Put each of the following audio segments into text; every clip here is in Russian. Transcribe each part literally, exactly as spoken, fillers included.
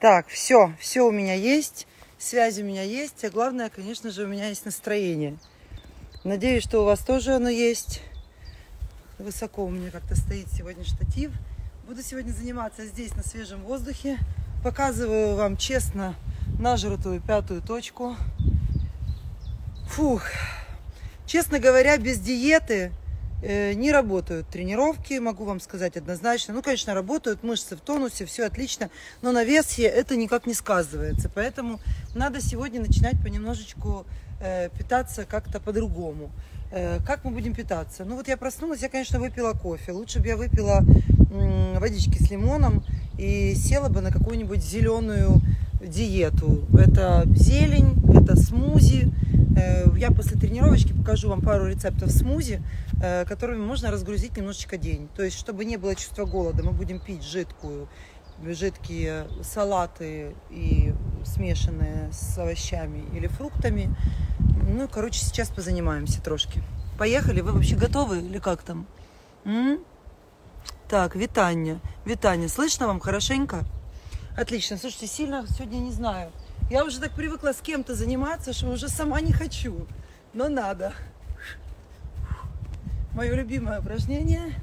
Так, все, все у меня есть, связь у меня есть, а главное, конечно же, у меня есть настроение. Надеюсь, что у вас тоже оно есть. Высоко у меня как-то стоит сегодня штатив. Буду сегодня заниматься здесь, на свежем воздухе. Показываю вам честно нажратую пятую точку. Фух. Честно говоря, без диеты э, не работают тренировки, могу вам сказать однозначно. Ну, конечно, работают, мышцы в тонусе, все отлично, но на весе это никак не сказывается. Поэтому надо сегодня начинать понемножечку э, питаться как-то по-другому. Э, как мы будем питаться? Ну, вот я проснулась, я, конечно, выпила кофе. Лучше бы я выпила м, водички с лимоном и села бы на какую-нибудь зеленую диету. Это зелень, это смузи. Я после тренировочки покажу вам пару рецептов смузи, которыми можно разгрузить немножечко день. То есть, чтобы не было чувства голода, мы будем пить жидкую, жидкие салаты и смешанные с овощами или фруктами. Ну, короче, сейчас позанимаемся трошки. Поехали? Вы вообще готовы или как там? М? Так, витание. Витание. Слышно вам хорошенько? Отлично. Слушайте, сильно сегодня не знаю. Я уже так привыкла с кем-то заниматься, что уже сама не хочу. Но надо. Мое любимое упражнение.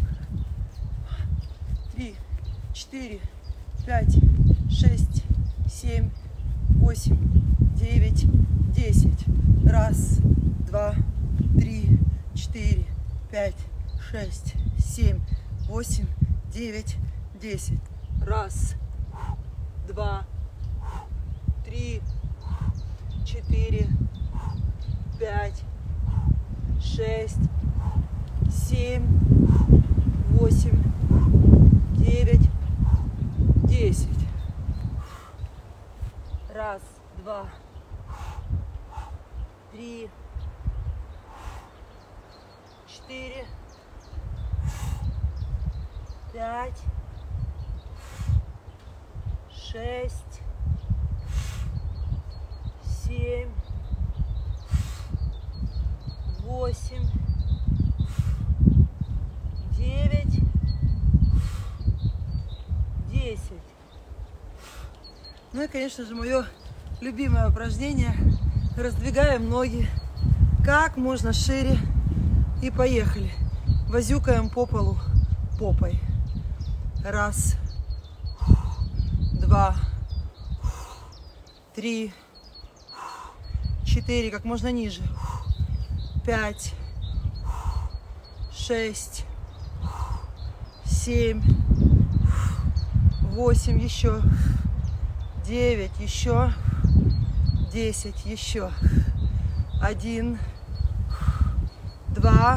Три, четыре, пять, шесть, семь, восемь, девять, десять. Раз, два, три, четыре, пять, шесть, семь, восемь, девять, десять. Раз, два, три, четыре, пять, шесть, семь, восемь, девять, десять. Раз, два, три, четыре, пять, шесть, семь, восемь, девять, десять. Ну и, конечно же, мое любимое упражнение. Раздвигаем ноги как можно шире и поехали. Возюкаем по полу попой. Раз, два, три, четыре, как можно ниже. Пять, шесть, семь, восемь, еще. Девять, еще. Десять, еще. Один, два,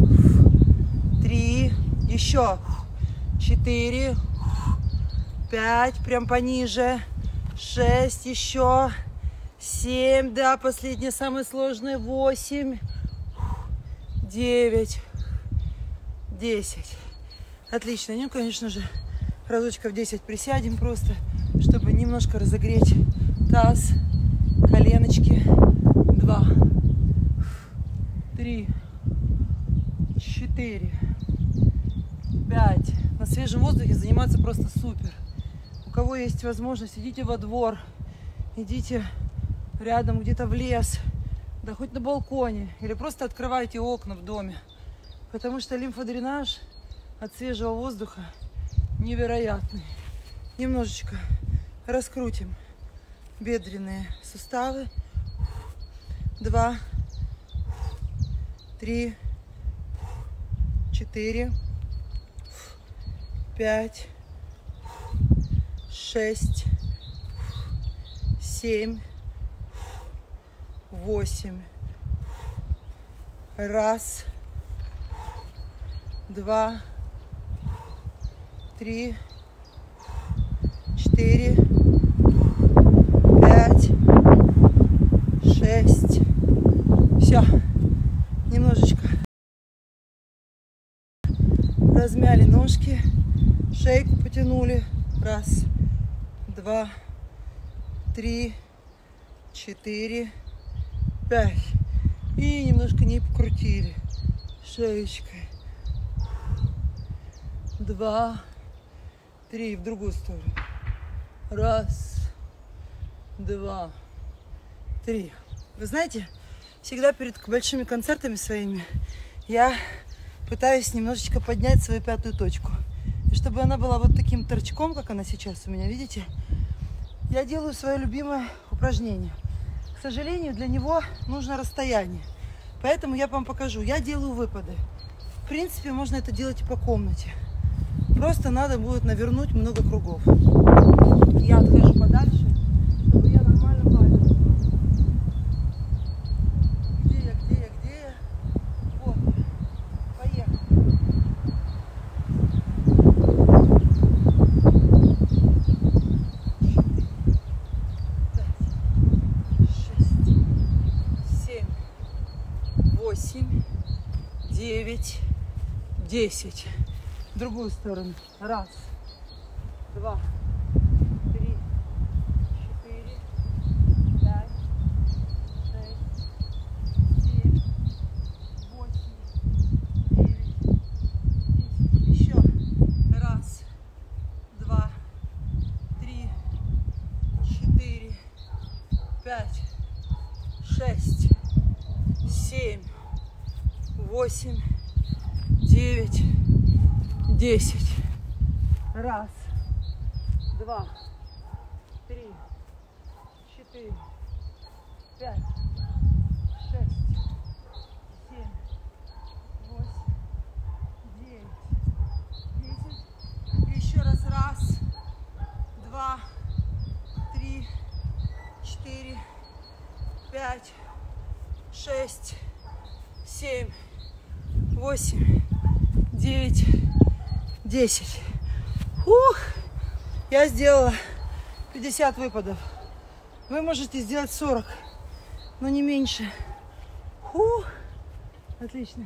три, еще. Четыре, пять, прям пониже. Шесть, еще. Семь, да, последнее, самое сложное. Восемь, девять, десять. Отлично. Ну, конечно же, разочков десять присядем просто, чтобы немножко разогреть таз, коленочки. Два, три, четыре, пять. На свежем воздухе заниматься просто супер. У кого есть возможность, идите во двор, идите рядом где-то в лес, да хоть на балконе, или просто открывайте окна в доме, потому что лимфодренаж от свежего воздуха невероятный. Немножечко раскрутим бедренные суставы. Два, три, четыре, пять, шесть, семь, восемь. Раз, два, три, четыре, пять, шесть. Все. Немножечко размяли ножки, шейку потянули. Раз, два, три, четыре, пять. И немножко не покрутили шеечкой. Два, три. В другую сторону. Раз, два, три. Вы знаете, всегда перед большими концертами своими я пытаюсь немножечко поднять свою пятую точку. И чтобы она была вот таким торчком, как она сейчас у меня, видите, я делаю свое любимое упражнение. К сожалению, для него нужно расстояние. Поэтому я вам покажу. Я делаю выпады. В принципе, можно это делать и по комнате. Просто надо будет навернуть много кругов. Я отхожу подальше, чтобы я нормально падала. Где я, где я, где я? Вот. Поехали. Восемь, девять, десять. В другую сторону. Раз, два, три, четыре, пять, шесть, семь, восемь, девять, десять. Еще. Раз, два, три, четыре, пять, шесть, семь, восемь, девять, десять. Раз, два, три, четыре, пять, шесть, семь, восемь, девять, десять. Еще раз. Раз, два, три, четыре, пять, шесть, семь, восемь, девять, десять. Ух! Я сделала пятьдесят выпадов. Вы можете сделать сорок, но не меньше. Ух! Отлично.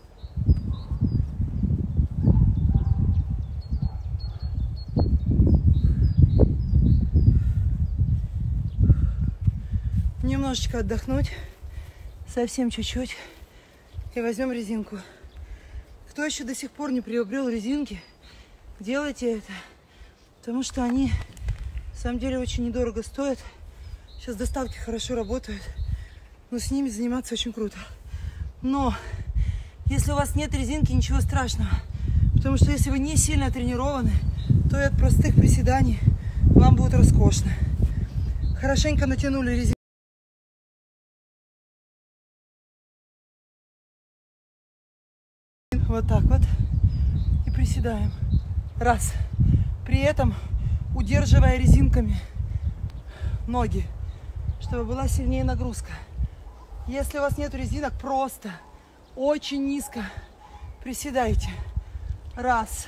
Немножечко отдохнуть. Совсем чуть-чуть. И возьмем резинку. Кто еще до сих пор не приобрел резинки, делайте это. Потому что они, на самом деле, очень недорого стоят. Сейчас доставки хорошо работают. Но с ними заниматься очень круто. Но, если у вас нет резинки, ничего страшного. Потому что если вы не сильно тренированы, то и от простых приседаний вам будет роскошно. Хорошенько натянули резинку. Вот так вот. И приседаем. Раз. При этом удерживая резинками ноги, чтобы была сильнее нагрузка. Если у вас нет резинок, просто очень низко приседайте. Раз.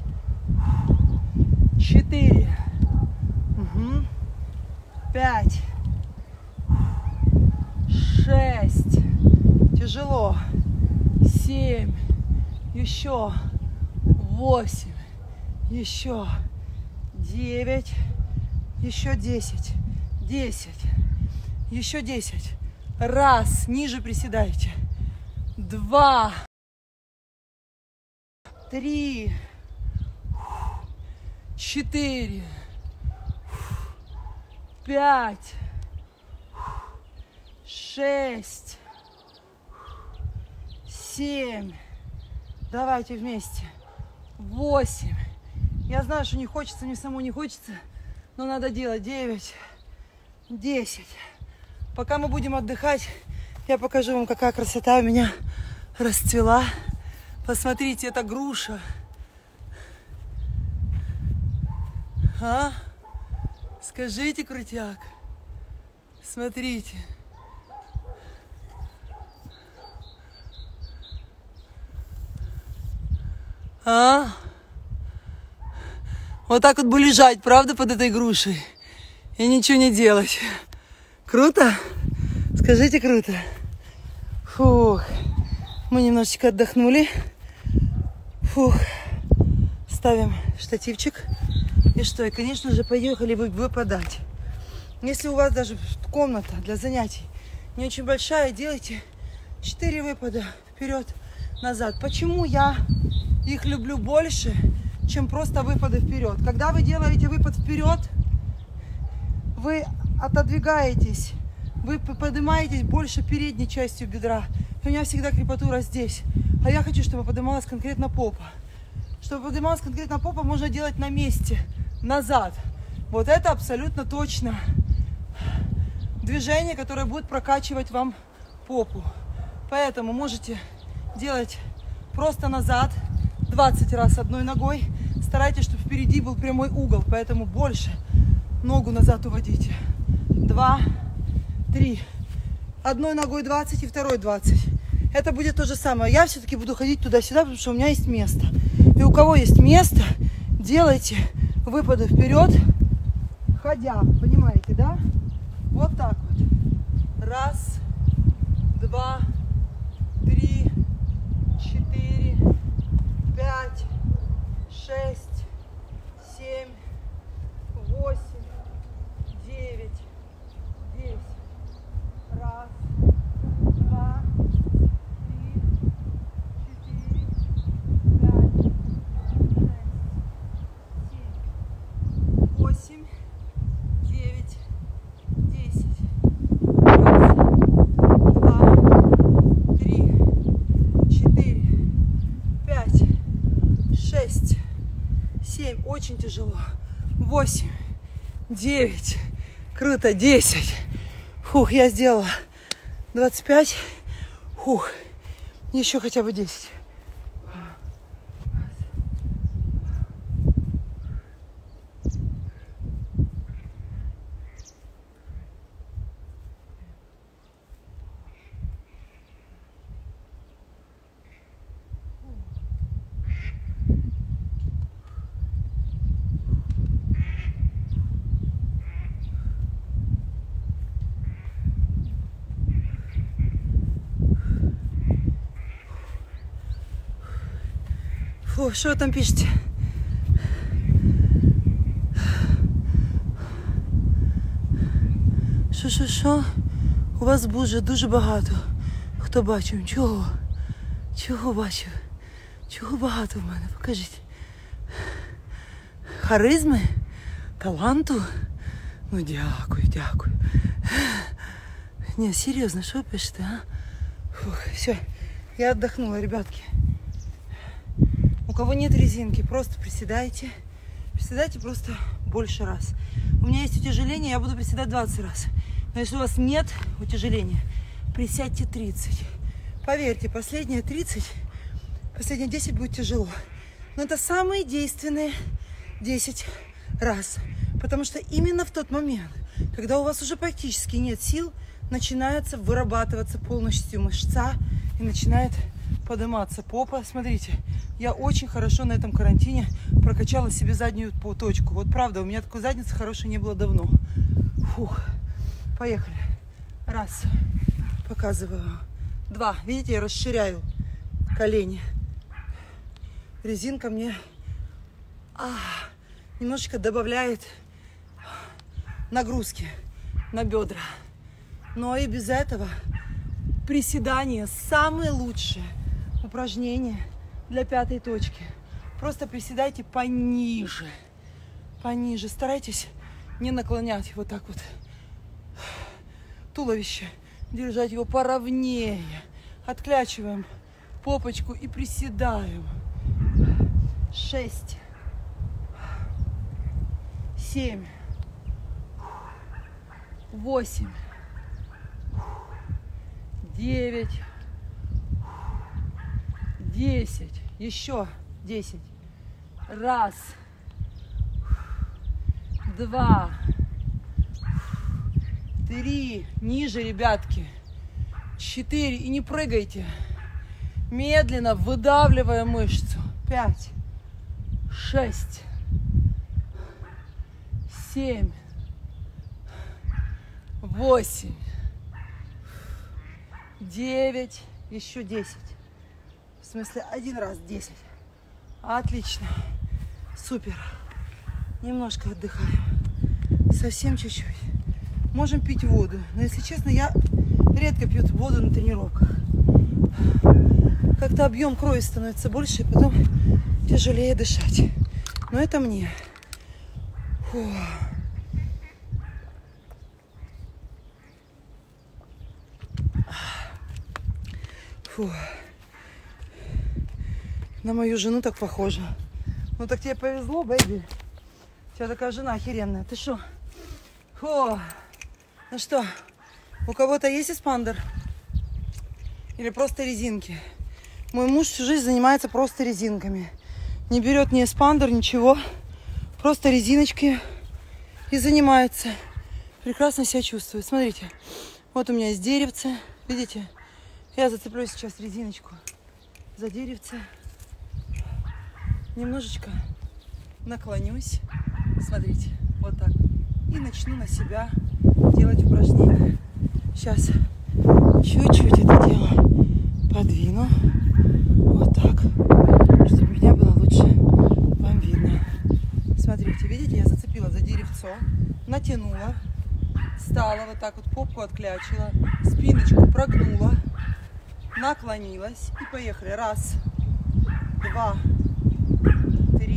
Четыре. Угу. Пять. Шесть. Тяжело. Семь. Еще. Восемь. Еще. Девять. Еще десять. Десять. Еще десять. Раз. Ниже приседайте. Два. Три. Четыре. Пять. Шесть. Семь. Давайте вместе. Восемь. Я знаю, что не хочется, мне самому не хочется, но надо делать. Девять. Десять. Пока мы будем отдыхать, я покажу вам, какая красота у меня расцвела. Посмотрите, это груша. А? Скажите, крутяк. Смотрите. А? Вот так вот бы лежать, правда, под этой грушей? И ничего не делать. Круто? Скажите, круто. Фух. Мы немножечко отдохнули. Фух. Ставим штативчик. И что? И, конечно же, поехали выпадать. Если у вас даже комната для занятий не очень большая, делайте четыре выпада вперед-назад. Почему я их люблю больше, чем просто выпады вперед? Когда вы делаете выпад вперед, вы отодвигаетесь, вы поднимаетесь больше передней частью бедра. И у меня всегда крепатура здесь. А я хочу, чтобы поднималась конкретно попа. Чтобы поднималась конкретно попа, можно делать на месте, назад. Вот это абсолютно точно движение, которое будет прокачивать вам попу. Поэтому можете делать просто назад двадцать раз одной ногой. Старайтесь, чтобы впереди был прямой угол, поэтому больше ногу назад уводите. Два, три. Одной ногой двадцать и второй двадцать. Это будет то же самое. Я все-таки буду ходить туда-сюда, потому что у меня есть место. И у кого есть место, делайте выпады вперед, ходя. Понимаете, да? Вот так вот. Раз, два, три, четыре, пять, шесть, семь, восемь, девять, десять. Раз, два, три, четыре, пять, шесть, семь, восемь, девять, десять. Раз, два, три, четыре, пять, шесть, семь. Очень тяжело. Восемь, девять. Круто. Десять. Фух, я сделала двадцать пять. Фух. Еще хотя бы десять. Фу, что вы там пишете? Що, що, що? У вас буде дуже багато. Хто бачив? Чого? Чого бачив? Чого багато в мене? Покажіть. Харизми? Таланту? Ну, дякую, дякую. Не, серьезно, что вы пишете, а? Фух, все, я отдохнула, ребятки. У кого нет резинки, просто приседайте. Приседайте просто больше раз. У меня есть утяжеление, я буду приседать двадцать раз. Но если у вас нет утяжеления, присядьте тридцать. Поверьте, последние тридцать, последние десять будет тяжело. Но это самые действенные десять раз. Потому что именно в тот момент, когда у вас уже практически нет сил, начинается вырабатываться полностью мышца и начинает подниматься попа. Смотрите, я очень хорошо на этом карантине прокачала себе заднюю точку. Вот правда, у меня такой задницы хорошей не было давно. Фух, поехали. Раз, показываю. Два, видите, я расширяю колени. Резинка мне а, немножечко добавляет нагрузки на бедра. Но и без этого приседания самые лучшие упражнения для пятой точки. Просто приседайте пониже. Пониже. Старайтесь не наклонять вот так вот туловище. Держать его поровнее. Отклячиваем попочку и приседаем. Шесть. Семь. Восемь. Девять. Десять. Еще десять. Раз. Два. Три. Ниже, ребятки. Четыре. И не прыгайте. Медленно выдавливая мышцу. Пять. Шесть. Семь. Восемь. Девять. Еще десять. В смысле, один раз десять. Отлично. Супер. Немножко отдыхаем. Совсем чуть-чуть. Можем пить воду. Но, если честно, я редко пью воду на тренировках. Как-то объем крови становится больше, и потом тяжелее дышать. Но это мне. Фу. Фу. На мою жену так похоже. Ну так тебе повезло, бэйби. У тебя такая жена охеренная. Ты что? Фу. Ну что, у кого-то есть эспандер? Или просто резинки? Мой муж всю жизнь занимается просто резинками. Не берет ни эспандер, ничего. Просто резиночки и занимается. Прекрасно себя чувствует. Смотрите, вот у меня есть деревце. Видите? Я зацеплю сейчас резиночку за деревце. Немножечко наклонюсь. Смотрите, вот так. И начну на себя делать упражнения. Сейчас чуть-чуть это дело подвину. Вот так. Чтобы меня было лучше вам видно. Смотрите, видите, я зацепила за деревцо, натянула, встала вот так вот, попку отклячила, спиночку прогнула, наклонилась и поехали. Раз, два, три,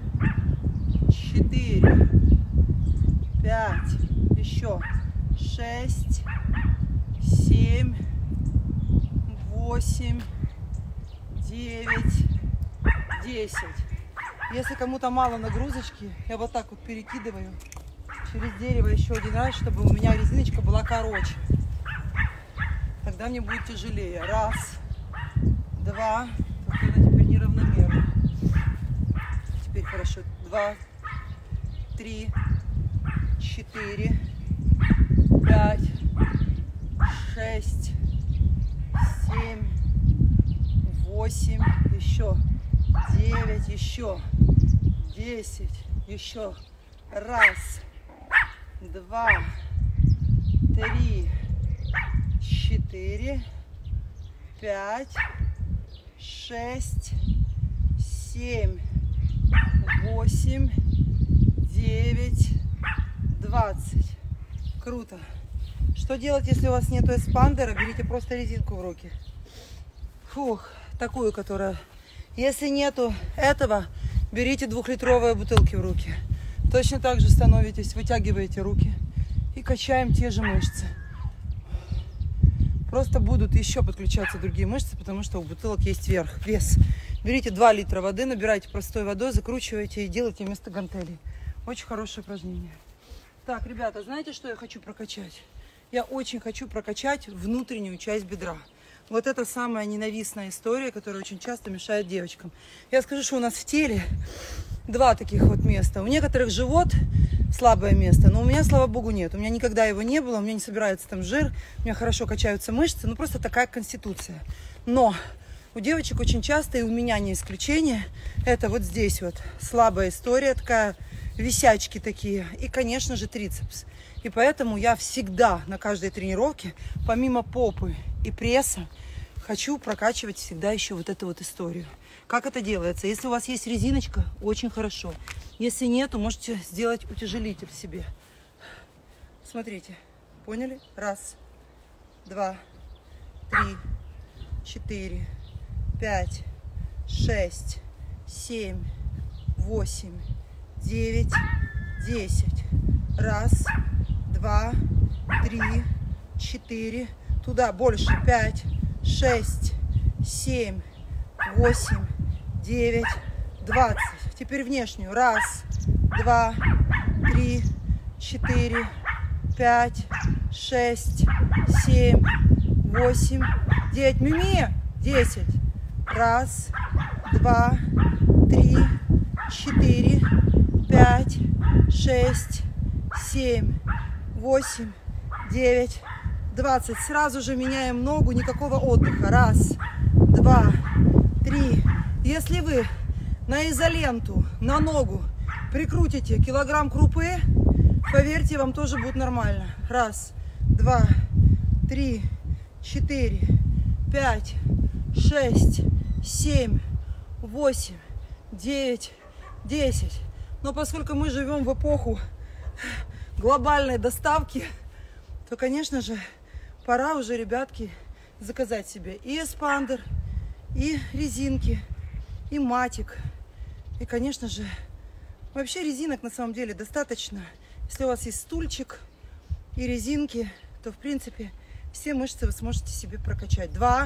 четыре, пять, еще шесть, семь, восемь, девять, десять. Если кому-то мало нагрузочки, я вот так вот перекидываю через дерево еще один раз, чтобы у меня резиночка была короче. Тогда мне будет тяжелее. Раз, два, только она теперь неравномерно. Теперь хорошо. Два, три, четыре, пять, шесть, семь, восемь, еще девять, еще десять, еще раз, два, три, четыре, пять, шесть, семь, восемь, девять, двадцать. Круто. Что делать, если у вас нету эспандера? Берите просто резинку в руки. Фух, такую, которая... Если нету этого, берите двухлитровые бутылки в руки. Точно так же становитесь, вытягиваете руки и качаем те же мышцы. Просто будут еще подключаться другие мышцы, потому что у бутылок есть верх, вес. Берите два литра воды, набирайте простой водой, закручивайте и делайте вместо гантелей. Очень хорошее упражнение. Так, ребята, знаете, что я хочу прокачать? Я очень хочу прокачать внутреннюю часть бедра. Вот это самая ненавистная история, которая очень часто мешает девочкам. Я скажу, что у нас в теле два таких вот места. У некоторых живот слабое место, но у меня, слава богу, нет. У меня никогда его не было, у меня не собирается там жир, у меня хорошо качаются мышцы, ну просто такая конституция. Но у девочек очень часто, и у меня не исключение, это вот здесь вот слабая история такая, висячки такие и, конечно же, трицепс. И поэтому я всегда на каждой тренировке, помимо попы и пресса, хочу прокачивать всегда еще вот эту вот историю. Как это делается? Если у вас есть резиночка, очень хорошо. Если нет, можете сделать утяжелитель себе. Смотрите, поняли? Раз, два, три, четыре, пять, шесть, семь, восемь, девять, десять. Раз, два, три, четыре. Туда больше. Пять, шесть, семь, восемь, девять, двадцать. Теперь внешнюю. Раз, два, три, четыре, пять, шесть, семь, восемь, девять. Мими. Десять. Раз, два, три, четыре, пять, шесть, семь, восемь, девять, двадцать. Сразу же меняем ногу, никакого отдыха. Раз, два, три. Если вы на изоленту, на ногу прикрутите килограмм крупы, поверьте, вам тоже будет нормально. Раз, два, три, четыре, пять, шесть, семь, восемь, девять, десять. Но поскольку мы живем в эпоху глобальной доставки, то, конечно же, пора уже, ребятки, заказать себе и эспандер, и резинки, и матик. И, конечно же, вообще резинок на самом деле достаточно. Если у вас есть стульчик и резинки, то, в принципе, все мышцы вы сможете себе прокачать. Два,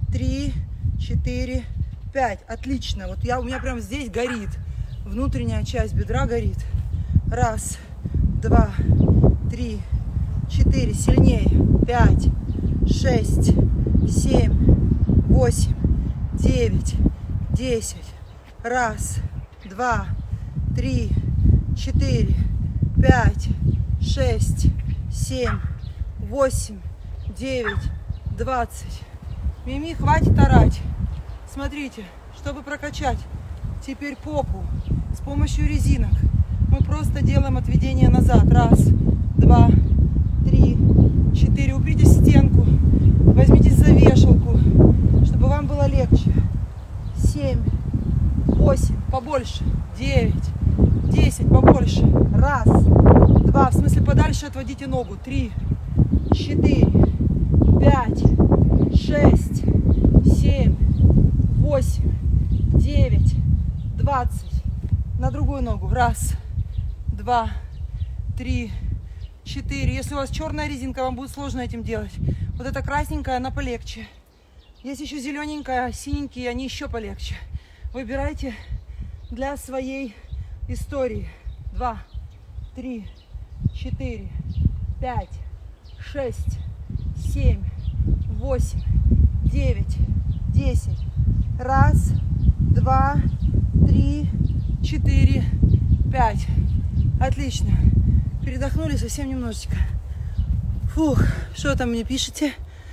три, четыре, пять. Отлично. Вот я, у меня прям здесь горит. Внутренняя часть бедра горит. Раз, два, три, четыре. Сильнее. Пять, шесть, семь, восемь, девять, десять. Раз, два, три, четыре, пять, шесть, семь, восемь, девять, двадцать. Мими, хватит орать. Смотрите, чтобы прокачать теперь попу с помощью резинок, мы просто делаем отведение назад. Раз, два, три, четыре. Упритесь в стенку, возьмитесь за вешалку, чтобы вам было легче. Семь, восемь, побольше. Девять, десять, побольше. Раз, два, в смысле подальше отводите ногу. Три, четыре, пять, шесть, семь, восемь, девять, двадцать. На другую ногу. Раз, два, три, четыре. Если у вас черная резинка, вам будет сложно этим делать. Вот эта красненькая, она полегче. Есть еще зелененькая, синенькие, они еще полегче. Выбирайте для своей истории. Два, три, четыре, пять, шесть, семь, восемь, девять, десять. Раз, два, три, четыре, пять. Отлично. Передохнули совсем немножечко. Фух, что там мне пишете?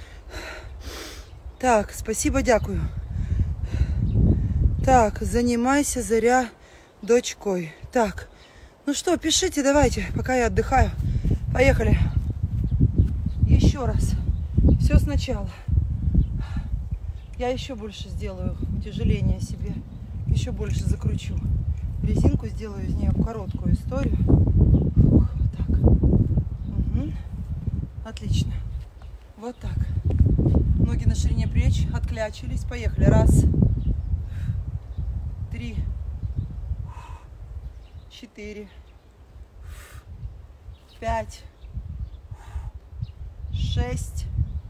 Так, спасибо, дякую. Так, занимайся, Заря, дочкой. Так, ну что, пишите, давайте, пока я отдыхаю. Поехали. Еще раз. Все сначала. Я еще больше сделаю утяжеление себе. Еще больше закручу. Резинку сделаю из нее короткую историю. Фух, вот так. Угу. Отлично. Вот так. Ноги на ширине плеч, отклячились. Поехали. Раз. Три. Четыре. Пять. Шесть.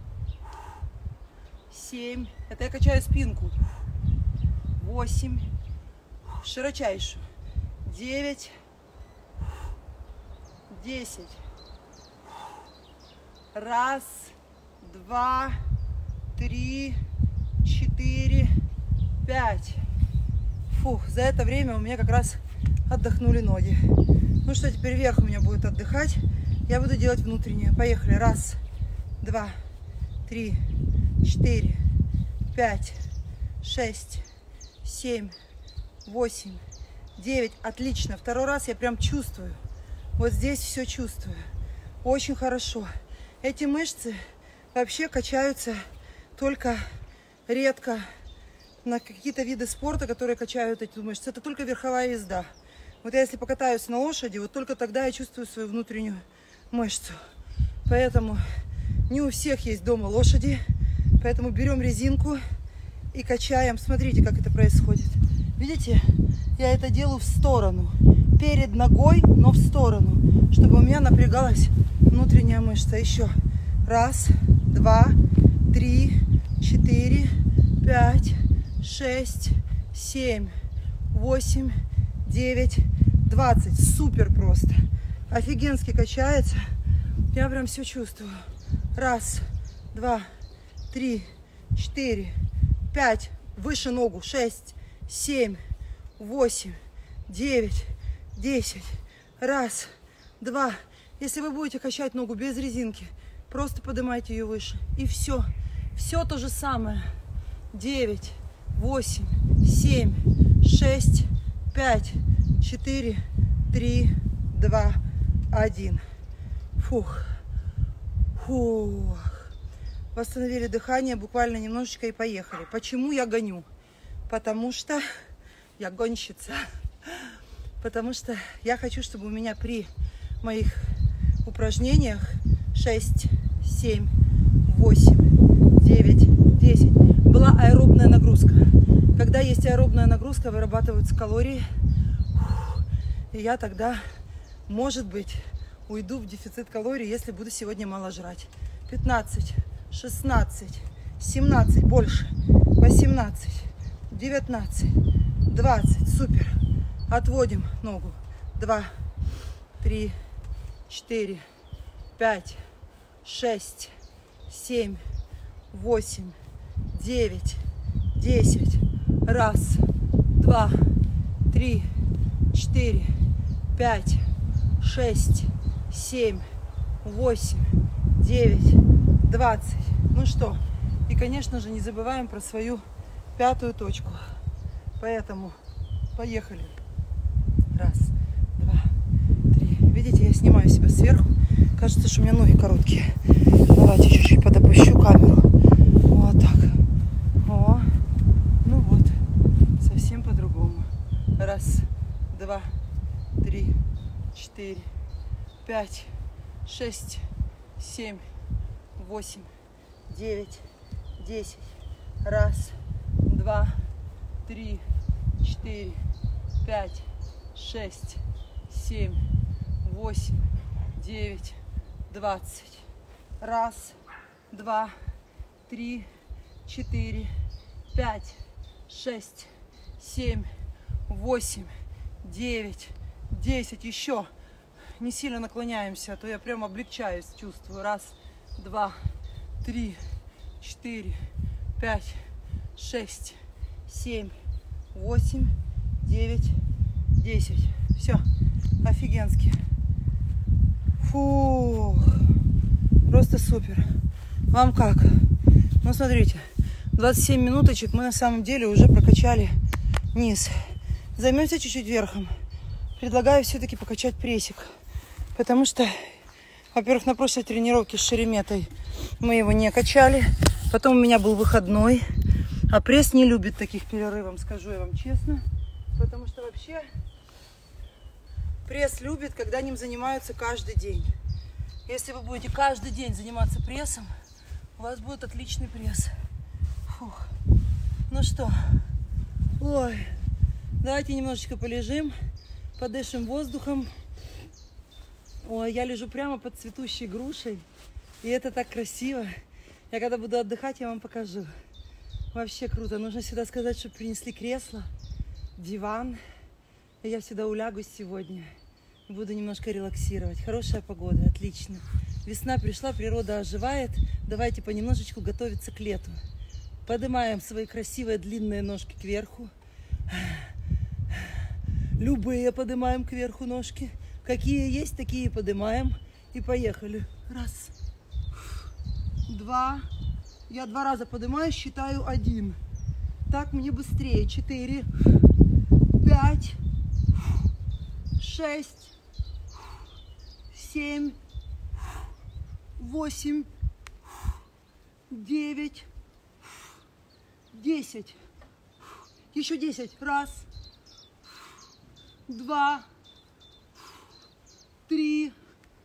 Семь. Это я качаю спинку. Восемь. Широчайшую. Девять. Десять. Раз, два, три, четыре, пять. Фух, за это время у меня как раз отдохнули ноги. Ну что, теперь вверх у меня будет отдыхать. Я буду делать внутреннее. Поехали. Раз, два, три, четыре, пять, шесть, семь, восемь, девять. Отлично. Второй раз я прям чувствую. Вот здесь все чувствую. Очень хорошо. Эти мышцы вообще качаются только редко на какие-то виды спорта, которые качают эти мышцы. Это только верховая езда. Вот я если покатаюсь на лошади, вот только тогда я чувствую свою внутреннюю мышцу. Поэтому не у всех есть дома лошади. Поэтому берем резинку и качаем. Смотрите, как это происходит. Видите? Я это делаю в сторону. Перед ногой, но в сторону. Чтобы у меня напрягалась внутренняя мышца. Еще. Раз, два, три, четыре, пять, шесть, семь, восемь, девять, двадцать. Супер просто. Офигенски качается. Я прям все чувствую. Раз, два, три, четыре, пять. Выше ногу. Шесть, семь, восемь, девять, десять. Раз, два. Если вы будете качать ногу без резинки, просто поднимайте ее выше. И все. Все то же самое. Девять, восемь, семь, шесть, пять, четыре, три, два, один. Фух. Фух. Восстановили дыхание буквально немножечко и поехали. Почему я гоню? Потому что я гонщица. Потому что я хочу, чтобы у меня при моих упражнениях шесть, семь, восемь, девять, десять была аэробная нагрузка. Когда есть аэробная нагрузка, вырабатываются калории. И я тогда, может быть, уйду в дефицит калорий, если буду сегодня мало жрать. пятнадцать, шестнадцать, семнадцать, больше, восемнадцать, девятнадцать, двадцать, супер. Отводим ногу. два, три, четыре, пять, шесть, семь, восемь, девять, десять. Раз, два, три, четыре, пять, шесть, семь, восемь, девять, двадцать. Ну что, и, конечно же, не забываем про свою пятую точку. Поэтому поехали. Раз, два, три. Видите, я снимаю себя сверху. Кажется, что у меня ноги короткие. Давайте чуть-чуть подопущу камеру. Вот так. О, ну вот, совсем по-другому. Раз, два, три, четыре, пять, шесть, семь, восемь, девять, десять. Раз, два, три, четыре, пять, шесть, семь, восемь, девять, двадцать. Раз, два, три, четыре, пять, шесть, семь, восемь, девять, десять. Еще не сильно наклоняемся, а то я прям облегчаюсь, чувствую. Раз, два, три, четыре, пять, шесть, семь, восемь, девять, десять. Все, офигенски. Фух, просто супер. Вам как? Ну, смотрите, двадцать семь минуточек мы на самом деле уже прокачали низ. Займемся чуть-чуть верхом. Предлагаю все-таки покачать прессик. Потому что, во-первых, на прошлой тренировке с Шереметой мы его не качали. Потом у меня был выходной. А пресс не любит таких перерывов, скажу я вам честно. Потому что вообще пресс любит, когда ним занимаются каждый день. Если вы будете каждый день заниматься прессом, у вас будет отличный пресс. Фух. Ну что, ой, давайте немножечко полежим, подышим воздухом. Ой, я лежу прямо под цветущей грушей, и это так красиво. Я когда буду отдыхать, я вам покажу. Вообще круто. Нужно сюда сказать, чтобы принесли кресло, диван. И я сюда улягусь сегодня. Буду немножко релаксировать. Хорошая погода, отлично. Весна пришла, природа оживает. Давайте понемножечку готовиться к лету. Поднимаем свои красивые длинные ножки кверху. Любые поднимаем кверху ножки. Какие есть, такие поднимаем. И поехали. Раз. Два. Я два раза поднимаю, считаю один. Так мне быстрее. Четыре. Пять. Шесть. Семь. Восемь. Девять. Десять. Еще десять. Раз. Два. Три.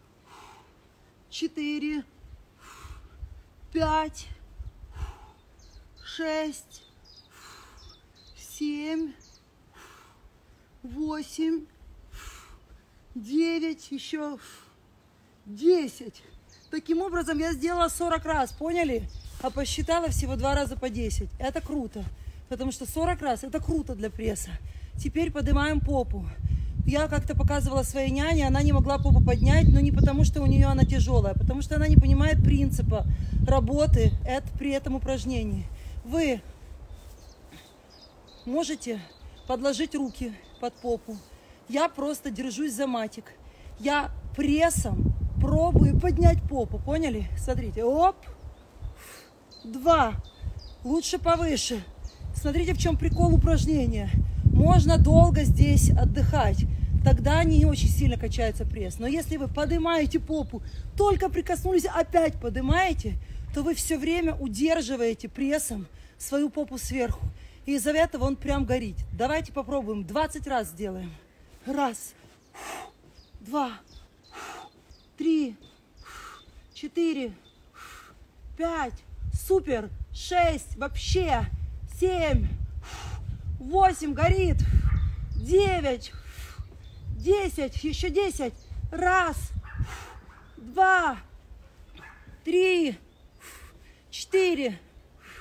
Четыре. Пять. Шесть. Семь. Восемь. Девять. Еще десять. Таким образом я сделала сорок раз, поняли? А посчитала всего два раза по десять. Это круто, потому что сорок раз это круто для пресса. Теперь поднимаем попу. Я как-то показывала своей няне, она не могла попу поднять, но не потому, что у нее она тяжелая, а потому что она не понимает принципа работы это, при этом упражнении. Вы можете подложить руки под попу. Я просто держусь за матик. Я прессом пробую поднять попу, поняли? Смотрите, оп, два, лучше повыше. Смотрите, в чем прикол упражнения. Можно долго здесь отдыхать, тогда не очень сильно качается пресс. Но если вы поднимаете попу, только прикоснулись, опять поднимаете, то вы все время удерживаете прессом свою попу сверху. И из-за этого он прям горит. Давайте попробуем, двадцать раз сделаем. Раз, два, три, четыре, пять, супер, шесть, вообще, семь, восемь, горит, девять, десять, еще десять, раз, два, три, четыре,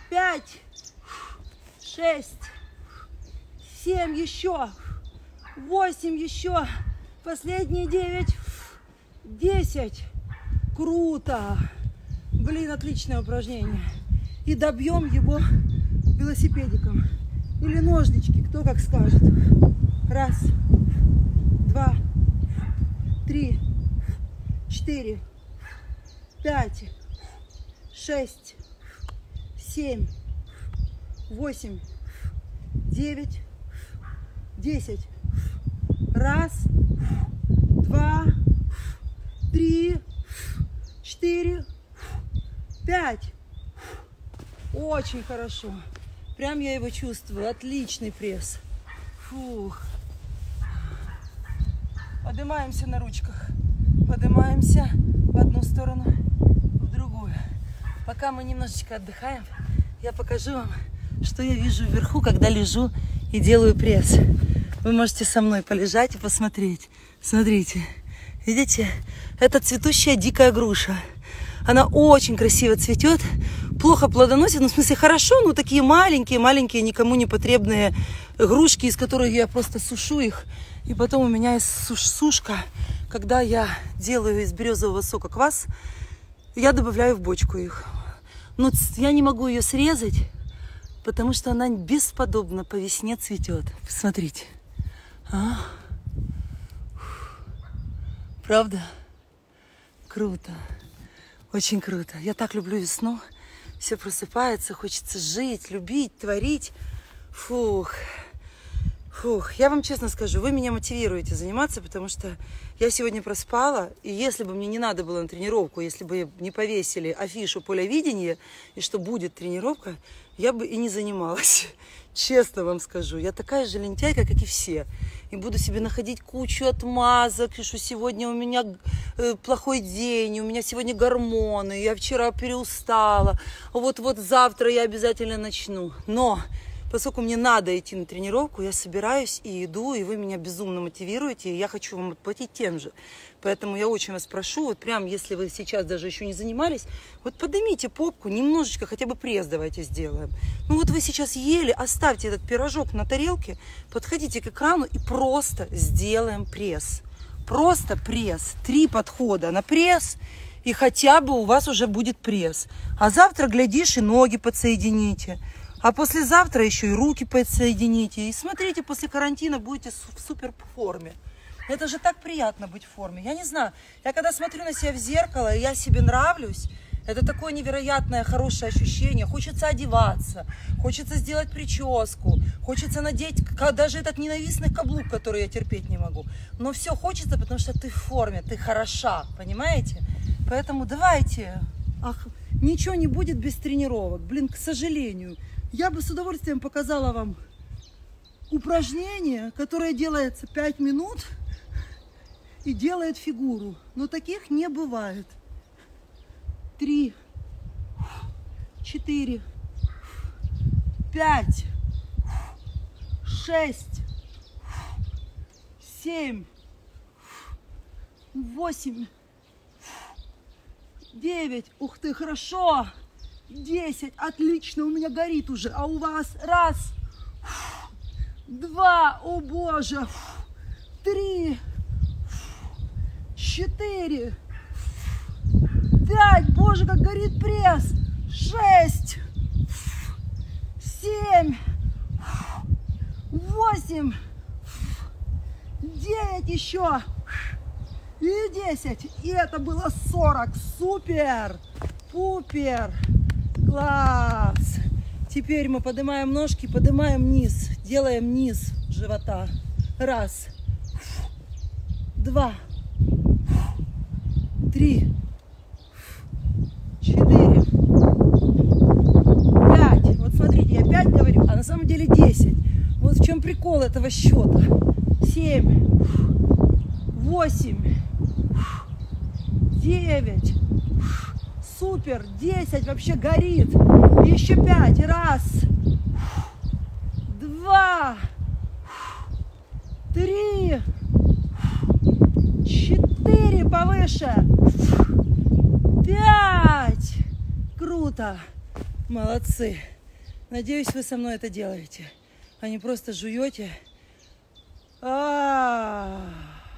пять, шесть, семь, еще, восемь, еще, последние девять, десять. Круто. Блин, отличное упражнение. И добьем его велосипедиком. Или ножнички, кто как скажет. Раз, два, три, четыре, пять, шесть, семь, восемь, девять, десять. Раз, два, три, четыре, пять. Очень хорошо. Прям я его чувствую. Отличный пресс. Фух. Поднимаемся на ручках. Поднимаемся в одну сторону, в другую. Пока мы немножечко отдыхаем, я покажу вам, что я вижу вверху, когда лежу и делаю пресс. Вы можете со мной полежать и посмотреть. Смотрите. Видите? Это цветущая дикая груша. Она очень красиво цветет, плохо плодоносит, ну, в смысле, хорошо, но такие маленькие-маленькие, никому не потребные грушки, из которых я просто сушу их. И потом у меня есть суш сушка, когда я делаю из березового сока квас, я добавляю в бочку их. Но я не могу ее срезать, потому что она бесподобно по весне цветет. Посмотрите. А? Правда? Круто. Очень круто. Я так люблю весну. Все просыпается, хочется жить, любить, творить. Фух. Фух. Я вам честно скажу, вы меня мотивируете заниматься, потому что я сегодня проспала, и если бы мне не надо было на тренировку, если бы не повесили афишу поля видения, и что будет тренировка, я бы и не занималась. Честно вам скажу. Я такая же лентяйка, как и все. И буду себе находить кучу отмазок, и что сегодня у меня плохой день, у меня сегодня гормоны, я вчера переустала, вот-вот завтра я обязательно начну. Но поскольку мне надо идти на тренировку, я собираюсь и иду, и вы меня безумно мотивируете, и я хочу вам отплатить тем же. Поэтому я очень вас прошу, вот прям, если вы сейчас даже еще не занимались, вот поднимите попку, немножечко, хотя бы пресс давайте сделаем. Ну вот вы сейчас ели, оставьте этот пирожок на тарелке, подходите к экрану и просто сделаем пресс. Просто пресс. Три подхода на пресс, и хотя бы у вас уже будет пресс. А завтра, глядишь, и ноги подсоедините. А послезавтра еще и руки подсоедините. И смотрите, после карантина будете в супер форме. Это же так приятно быть в форме. Я не знаю, я когда смотрю на себя в зеркало, и я себе нравлюсь, это такое невероятное хорошее ощущение. Хочется одеваться, хочется сделать прическу, хочется надеть даже этот ненавистный каблук, который я терпеть не могу. Но все хочется, потому что ты в форме, ты хороша, понимаете? Поэтому давайте. Ах, ничего не будет без тренировок. Блин, к сожалению. Я бы с удовольствием показала вам упражнение, которое делается пять минут и делает фигуру. Но таких не бывает. Три, четыре, пять, шесть, семь, восемь, девять. Ух ты, хорошо. Десять. Отлично, у меня горит уже. А у вас? Раз, два, о боже, три, четыре, пять, боже, как горит пресс, шесть, семь, восемь, девять еще и десять. И это было сорок. Супер, пупер, класс. Теперь мы поднимаем ножки, поднимаем низ, делаем низ живота. Раз, два, три, четыре, пять. Вот смотрите, я пять говорю, а на самом деле десять. Вот в чем прикол этого счета. Семь, восемь, девять. Супер, десять, вообще горит. Еще пять. Раз, два, три, четыре, повыше, пять. Круто. Молодцы. Надеюсь, вы со мной это делаете, а не просто жуете. А-а-а.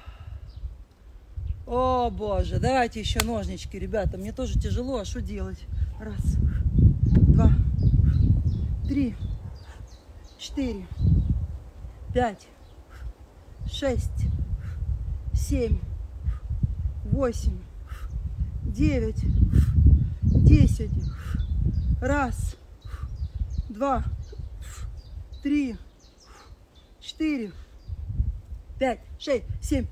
О, боже, давайте еще ножнички, ребята. Мне тоже тяжело, а что делать? Раз, два, три, четыре, пять, шесть, семь, восемь, девять, десять. Раз, два, три, четыре, пять, шесть, семь,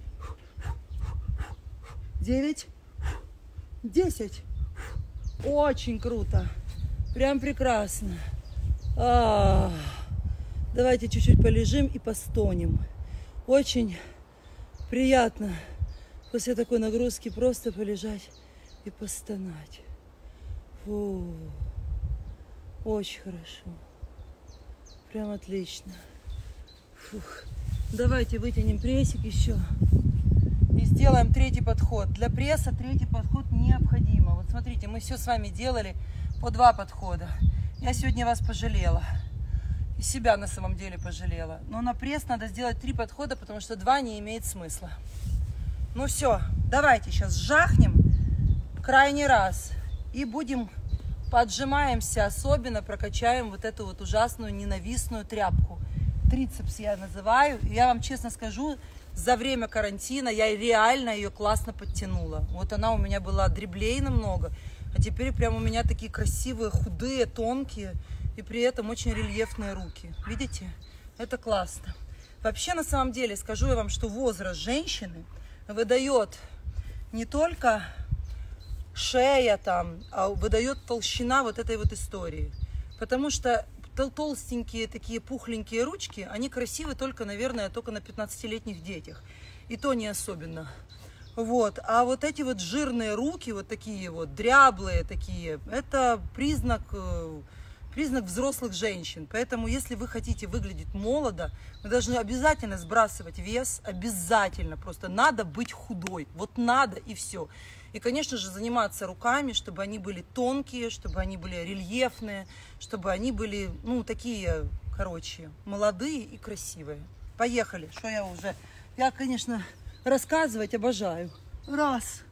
девять, десять. Очень круто. Прям прекрасно. А-а-а. Давайте чуть-чуть полежим и постонем. Очень приятно после такой нагрузки просто полежать и постонать. Фу. Очень хорошо. Прям отлично. Фух. Давайте вытянем прессик еще. И сделаем третий подход. Для пресса третий подход необходимо. Вот смотрите, мы все с вами делали по два подхода. Я сегодня вас пожалела. И себя на самом деле пожалела. Но на пресс надо сделать три подхода, потому что два не имеет смысла. Ну все, давайте сейчас жахнем крайний раз. И будем, поджимаемся, особенно прокачаем вот эту вот ужасную ненавистную тряпку. Трицепс я называю. И я вам честно скажу, за время карантина я реально ее классно подтянула. Вот она у меня была дреблей намного, а теперь прям у меня такие красивые, худые, тонкие и при этом очень рельефные руки. Видите? Это классно. Вообще, на самом деле, скажу я вам, что возраст женщины выдает не только шея там, а выдает толщина вот этой вот истории. Потому что толстенькие такие пухленькие ручки, они красивы только, наверное, только на пятнадцатилетних детях. И то не особенно. Вот. А вот эти вот жирные руки, вот такие вот, дряблые такие, это признак, признак взрослых женщин. Поэтому, если вы хотите выглядеть молодо, вы должны обязательно сбрасывать вес, обязательно. Просто надо быть худой. Вот надо и все. И, конечно же, заниматься руками, чтобы они были тонкие, чтобы они были рельефные, чтобы они были, ну, такие, короче, молодые и красивые. Поехали. Что я уже... Я, конечно, рассказывать обожаю. Раз.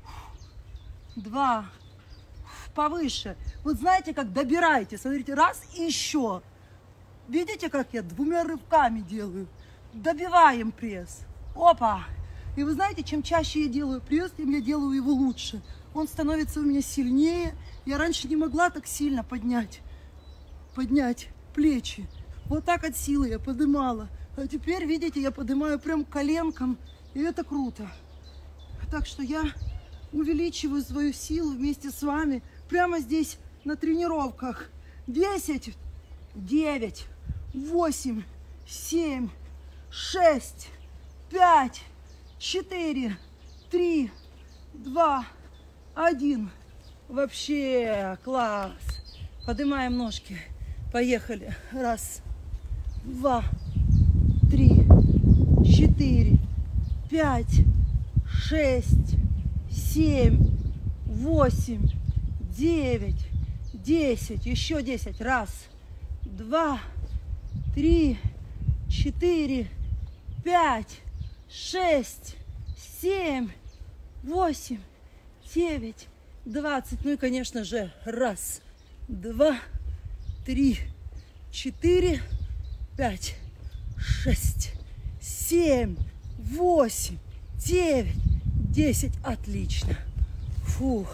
Два. Повыше. Вот знаете, как добираете. Смотрите, раз и еще. Видите, как я двумя рывками делаю? Добиваем пресс. Опа. И вы знаете, чем чаще я делаю пресс, тем я делаю его лучше. Он становится у меня сильнее. Я раньше не могла так сильно поднять, поднять плечи. Вот так от силы я поднимала. А теперь, видите, я поднимаю прям коленком. И это круто. Так что я увеличиваю свою силу вместе с вами прямо здесь на тренировках. десять, девять, восемь, семь, шесть, пять, четыре, три, два, один. Вообще класс. Поднимаем ножки. Поехали. Раз, два, три, четыре, пять, шесть, семь, восемь, девять, десять. Еще десять. Раз, два, три, четыре, пять, шесть, семь, восемь, девять, двадцать. Ну и, конечно же, раз, два, три, четыре, пять, шесть, семь, восемь, девять, десять. Отлично. Фух.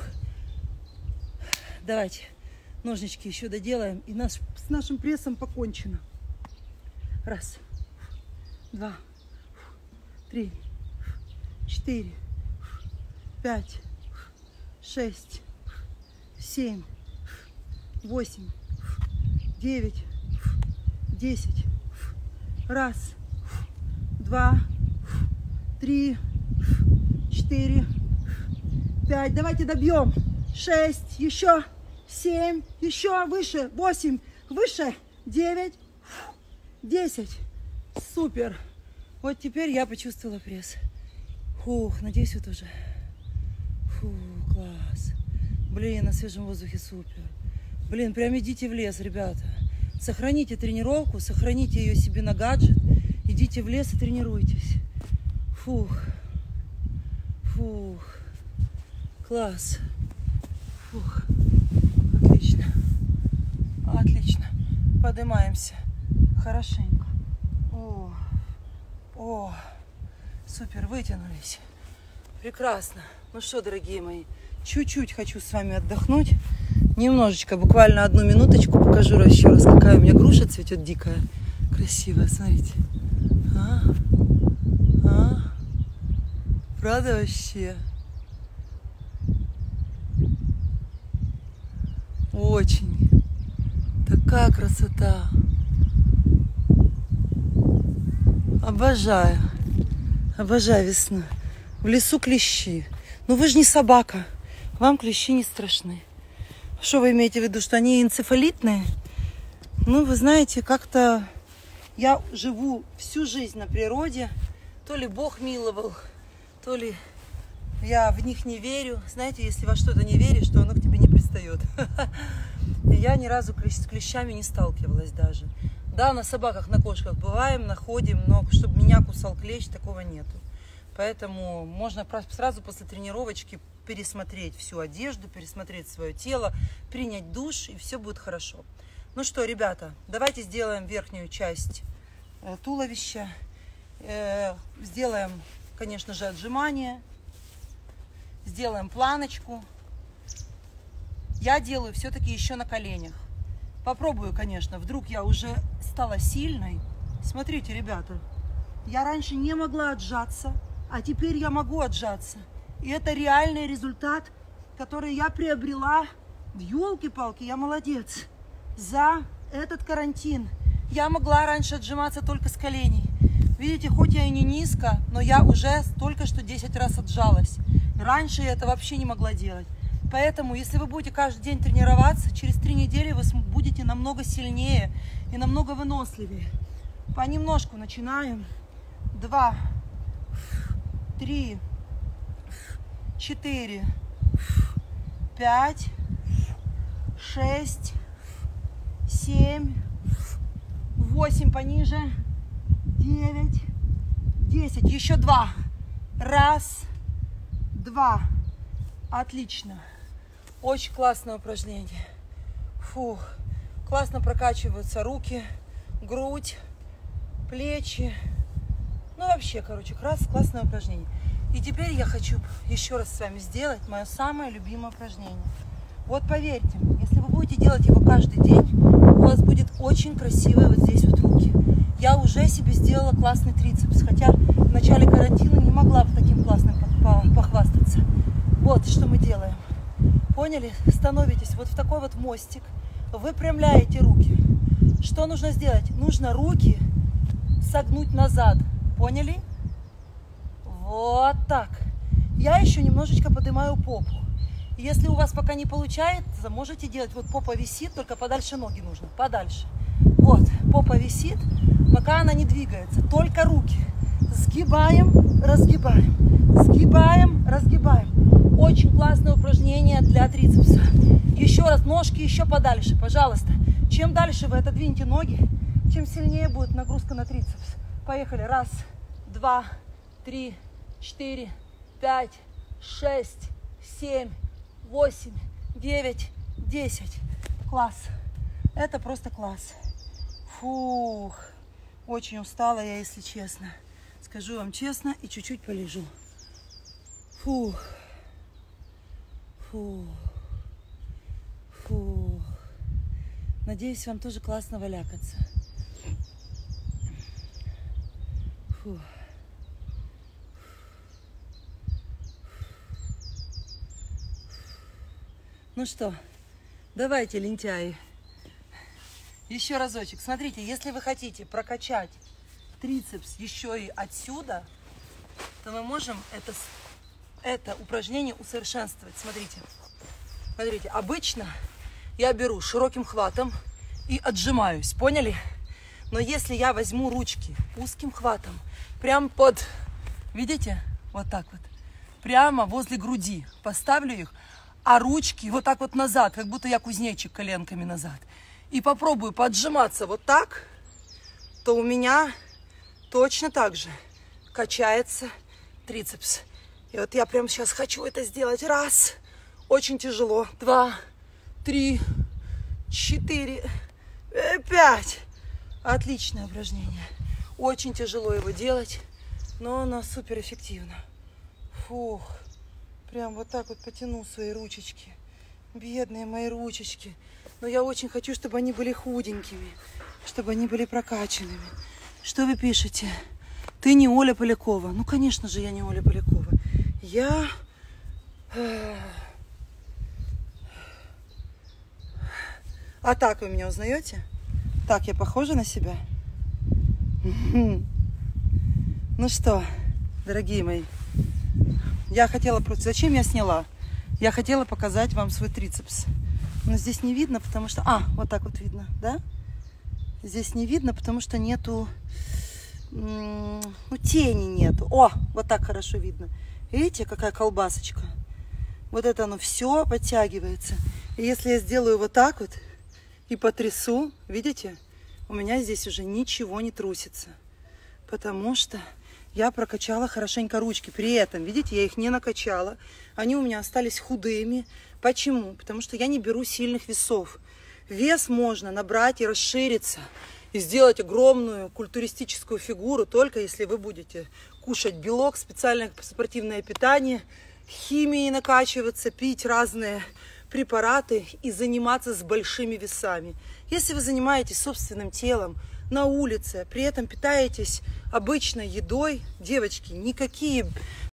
Давайте ножнички еще доделаем. И наш, с нашим прессом покончено. Раз, два, три, четыре, пять, шесть, семь, восемь, девять, десять. Раз, два, три, четыре, пять. Давайте добьем. Шесть, еще, семь, еще выше, восемь, выше, девять, десять. Супер. Вот теперь я почувствовала пресс. Фух, надеюсь, вы тоже. Фу, класс. Блин, на свежем воздухе супер. Блин, прям идите в лес, ребята. Сохраните тренировку, сохраните ее себе на гаджет. Идите в лес и тренируйтесь. Фух. Фух. Класс. Фух. Отлично. Отлично. Поднимаемся. Хорошенько. О. О. Супер. Вытянулись. Прекрасно. Ну что, дорогие мои, чуть-чуть хочу с вами отдохнуть. Немножечко, буквально одну минуточку покажу еще раз, какая у меня груша цветет дикая. Красивая, смотрите. А? А? Правда вообще? Очень. Такая красота. Обожаю. Обожаю весну. В лесу клещи. Ну вы же не собака. Вам клещи не страшны. Что вы имеете в виду, что они энцефалитные? Ну, вы знаете, как-то я живу всю жизнь на природе. То ли Бог миловал, то ли я в них не верю. Знаете, если во что-то не веришь, то оно к тебе не пристает. Я ни разу с клещами не сталкивалась даже. Да, на собаках, на кошках бываем, находим, но чтобы меня кусал клещ, такого нету. Поэтому можно сразу после тренировочки пересмотреть всю одежду, пересмотреть свое тело, принять душ, и все будет хорошо. Ну что, ребята, давайте сделаем верхнюю часть э, туловища. Э, сделаем, конечно же, отжимания. Сделаем планочку. Я делаю все-таки еще на коленях. Попробую, конечно, вдруг я уже стала сильной. Смотрите, ребята, я раньше не могла отжаться, а теперь я могу отжаться. И это реальный результат, который я приобрела. Ёлки-палки, я молодец. За этот карантин я могла раньше отжиматься только с коленей. Видите, хоть я и не низко, но я уже только что десять раз отжалась. Раньше я это вообще не могла делать. Поэтому, если вы будете каждый день тренироваться, через три недели вы будете намного сильнее и намного выносливее. Понемножку начинаем. Два, три, четыре, пять, шесть, семь, восемь пониже, девять, десять. Еще два. Раз, два. Отлично. Очень классное упражнение. Фух. Классно прокачиваются руки, грудь, плечи. Ну, вообще, короче, класс, классное упражнение. И теперь я хочу еще раз с вами сделать мое самое любимое упражнение. Вот поверьте мне, если вы будете делать его каждый день, у вас будет очень красивые вот здесь вот руки. Я уже себе сделала классный трицепс, хотя в начале карантина не могла бы таким классным похвастаться. Вот что мы делаем. Поняли? Становитесь вот в такой вот мостик, выпрямляете руки. Что нужно сделать? Нужно руки согнуть назад. Поняли? Вот так. Я еще немножечко поднимаю попу. Если у вас пока не получается, можете делать. Вот попа висит, только подальше ноги нужно. Подальше. Вот, попа висит, пока она не двигается. Только руки. Сгибаем, разгибаем. Сгибаем, разгибаем. Очень классное упражнение для трицепса. Еще раз, ножки еще подальше, пожалуйста. Чем дальше вы отодвинете ноги, тем сильнее будет нагрузка на трицепс. Поехали. Раз, два, три, четыре, пять, шесть, семь, восемь, девять, десять. Класс. Это просто класс. Фух. Очень устала я, если честно. Скажу вам честно, и чуть-чуть полежу. Фух. Фух. Фух. Надеюсь, вам тоже классно валякаться. Фух. Ну что, давайте, лентяи, еще разочек. Смотрите, если вы хотите прокачать трицепс еще и отсюда, то мы можем это, это упражнение усовершенствовать. Смотрите, смотрите, обычно я беру широким хватом и отжимаюсь, поняли? Но если я возьму ручки узким хватом, прям под, видите, вот так вот, прямо возле груди, поставлю их, а ручки вот так вот назад, как будто я кузнечик коленками назад. и попробую поджиматься вот так, то у меня точно так же качается трицепс. И вот я прямо сейчас хочу это сделать. Раз. Очень тяжело. Два. Три. Четыре. Пять. Отличное упражнение. Очень тяжело его делать, но оно супер эффективно. Фух. Прям вот так вот потяну свои ручечки. Бедные мои ручечки. Но я очень хочу, чтобы они были худенькими, чтобы они были прокачанными. Что вы пишете? Ты не Оля Полякова. Ну, конечно же, я не Оля Полякова. Я... А так вы меня узнаете? Так, я похожа на себя? Ну что, дорогие мои, я хотела просто... Зачем я сняла? Я хотела показать вам свой трицепс. Но здесь не видно, потому что... А, вот так вот видно, да? Здесь не видно, потому что нету... Ну, тени нету. О, вот так хорошо видно. Видите, какая колбасочка? Вот это оно все подтягивается. И если я сделаю вот так вот и потрясу, видите, у меня здесь уже ничего не трусится. Потому что я прокачала хорошенько ручки. При этом, видите, я их не накачала. Они у меня остались худыми. Почему? Потому что я не беру сильных весов. Вес можно набрать и расшириться, и сделать огромную культуристическую фигуру, только если вы будете кушать белок, специальное спортивное питание, химией накачиваться, пить разные препараты и заниматься с большими весами. Если вы занимаетесь собственным телом на улице, при этом питаетесь обычной едой, девочки, никакие...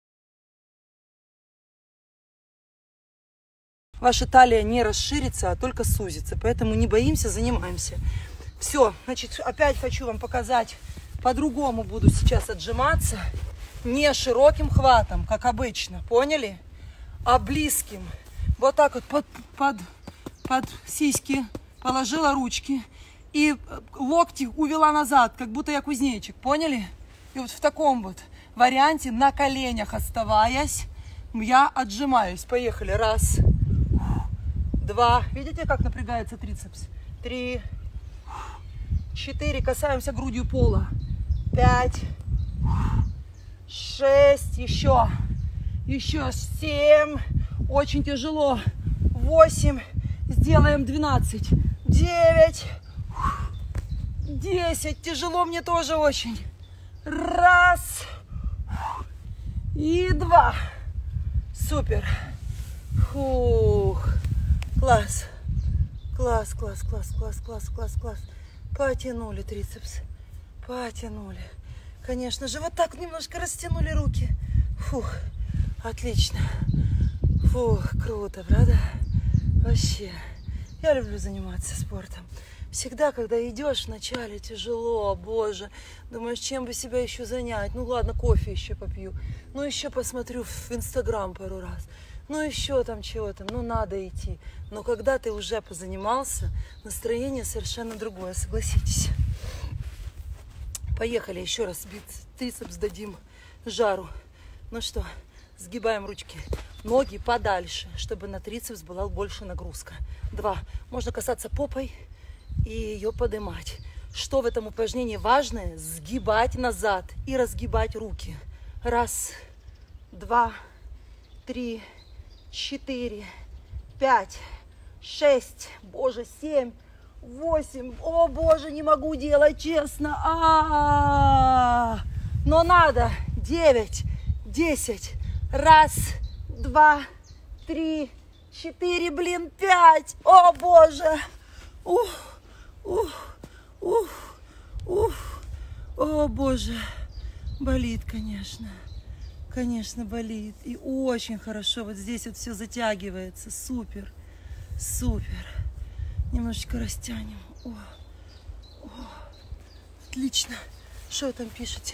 Ваша талия не расширится, а только сузится. Поэтому не боимся, занимаемся. Все, значит, опять хочу вам показать. По-другому буду сейчас отжиматься. Не широким хватом, как обычно, поняли? А близким. Вот так вот под, под, под сиськи положила ручки. И локти увела назад, как будто я кузнечик, поняли? И вот в таком вот варианте, на коленях оставаясь, я отжимаюсь. Поехали. Раз. Два. Видите, как напрягается трицепс? Три. Четыре. Касаемся грудью пола. Пять. Шесть. Еще. Еще. Семь. Очень тяжело. Восемь. Сделаем двенадцать. Девять. Десять. Тяжело мне тоже очень. Раз. И два. Супер. Фух. Класс. Класс, класс, класс, класс, класс, класс, класс. Потянули трицепс. Потянули. Конечно же, вот так немножко растянули руки. Фух. Отлично. Фух, круто, правда? Вообще. Я люблю заниматься спортом. Всегда, когда идешь вначале, тяжело, боже. Думаешь, чем бы себя еще занять? Ну ладно, кофе еще попью. Ну еще посмотрю в Инстаграм пару раз. Ну еще там чего-то, ну надо идти. Но когда ты уже позанимался, настроение совершенно другое, согласитесь. Поехали, еще раз трицепс дадим жару. Ну что, сгибаем ручки. Ноги подальше, чтобы на трицепс была больше нагрузка. Два. Можно касаться попой и ее поднимать. Что в этом упражнении важное? Сгибать назад и разгибать руки. Раз, два, три, четыре, пять, шесть, боже, семь, восемь, о боже, не могу делать, честно, а-а-а. Но надо, девять, десять, раз, два, три, четыре, блин, пять, о боже, ух, ух, ух, ух, о боже, болит, конечно. Конечно, болит. И очень хорошо. Вот здесь вот все затягивается. Супер. Супер. Немножечко растянем. О, о, отлично. Что вы там пишете?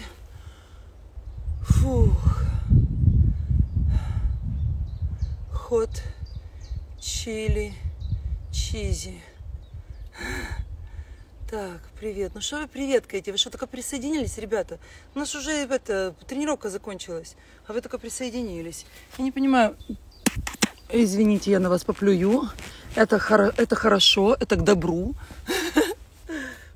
Фух. Хот чили чизи. Так, привет. Ну что вы приветкаете? Вы что, только присоединились, ребята? У нас уже это, тренировка закончилась, а вы только присоединились. Я не понимаю. Извините, я на вас поплюю. Это, хоро... это хорошо, это к добру.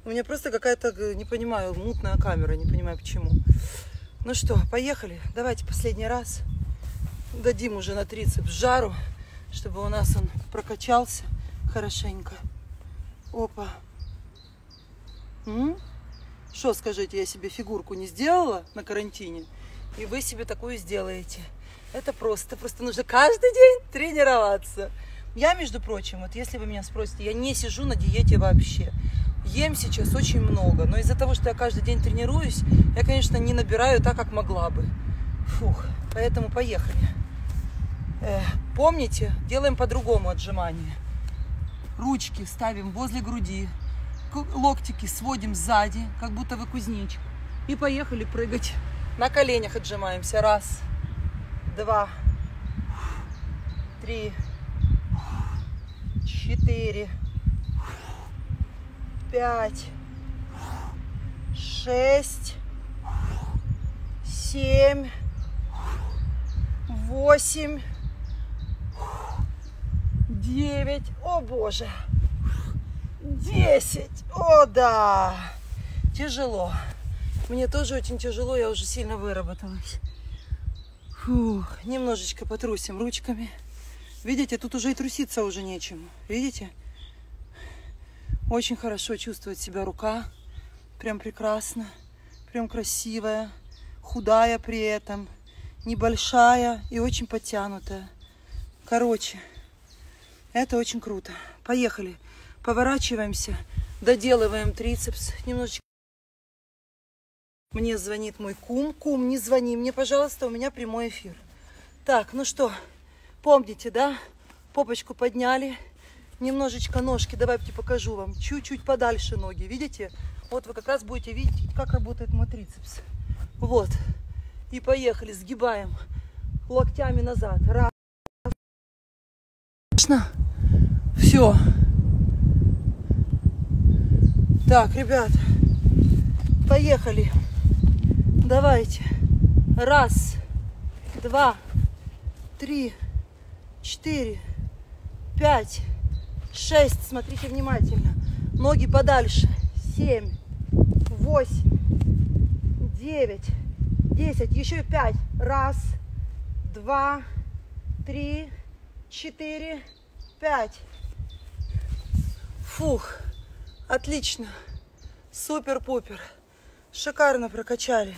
У меня просто какая-то, не понимаю, мутная камера, не понимаю почему. Ну что, поехали. Давайте последний раз дадим уже на трицепс жару, чтобы у нас он прокачался хорошенько. Опа. Что, скажите, я себе фигурку не сделала на карантине, и вы себе такую сделаете. Это просто, просто нужно каждый день тренироваться. Я, между прочим, вот если вы меня спросите, я не сижу на диете вообще. Ем сейчас очень много, но из-за того, что я каждый день тренируюсь, я, конечно, не набираю так, как могла бы. Фух, поэтому поехали. Э, помните, делаем по-другому отжимания. Ручки ставим возле груди, локтики сводим сзади, как будто вы кузнечик. И поехали прыгать. На коленях отжимаемся. Раз, два, три, четыре, пять, шесть, семь, восемь, девять, о боже, десять, о да, тяжело. Мне тоже очень тяжело, я уже сильно выработалась. Фух, немножечко потрусим ручками. Видите, тут уже и труситься уже нечему. Видите? Очень хорошо чувствует себя рука. Прям прекрасно. Прям красивая. Худая при этом. Небольшая и очень подтянутая. Короче, это очень круто. Поехали. Поворачиваемся. Доделываем трицепс. Немножечко. Мне звонит мой кум. Кум, не звони мне, пожалуйста, у меня прямой эфир. Так, ну что, помните, да? Попочку подняли. Немножечко ножки, давайте покажу вам. Чуть-чуть подальше ноги, видите? Вот вы как раз будете видеть, как работает мой трицепс. Вот. И поехали, сгибаем локтями назад. Раз. Все. Так, ребят, поехали. Давайте. Раз, два, три, четыре, пять, шесть. Смотрите внимательно. Ноги подальше. Семь, восемь, девять, десять. Еще пять. Раз, два, три, четыре, пять. Фух. Отлично. Супер-пупер. Шикарно прокачали.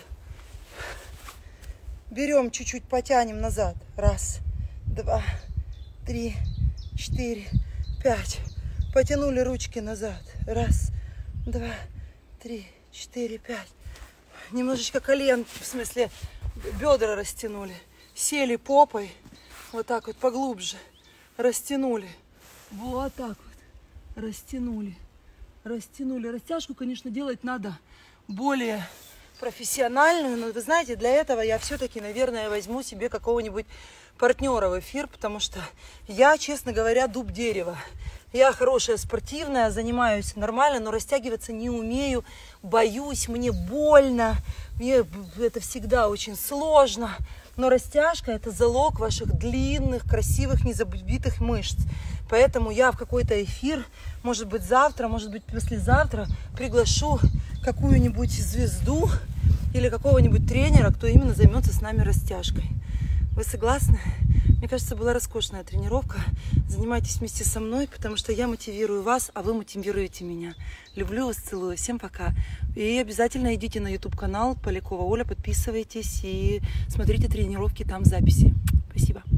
Берем чуть-чуть, потянем назад. Раз, два, три, четыре, пять. Потянули ручки назад. Раз, два, три, четыре, пять. Немножечко колен, в смысле, бедра растянули. Сели попой. Вот так вот поглубже. Растянули. Вот так вот. Растянули. Растянули. Растяжку, конечно, делать надо более профессиональную, но вы знаете, для этого я все-таки, наверное, возьму себе какого-нибудь партнера в эфир, потому что я, честно говоря, дуб дерева. Я хорошая, спортивная, занимаюсь нормально, но растягиваться не умею, боюсь, мне больно, мне это всегда очень сложно. Но растяжка – это залог ваших длинных, красивых, незабитых мышц. Поэтому я в какой-то эфир, может быть, завтра, может быть, послезавтра приглашу какую-нибудь звезду или какого-нибудь тренера, кто именно займется с нами растяжкой. Вы согласны? Мне кажется, была роскошная тренировка. Занимайтесь вместе со мной, потому что я мотивирую вас, а вы мотивируете меня. Люблю вас, целую. Всем пока. И обязательно идите на YouTube-канал Полякова Оля, подписывайтесь и смотрите тренировки, там записи. Спасибо.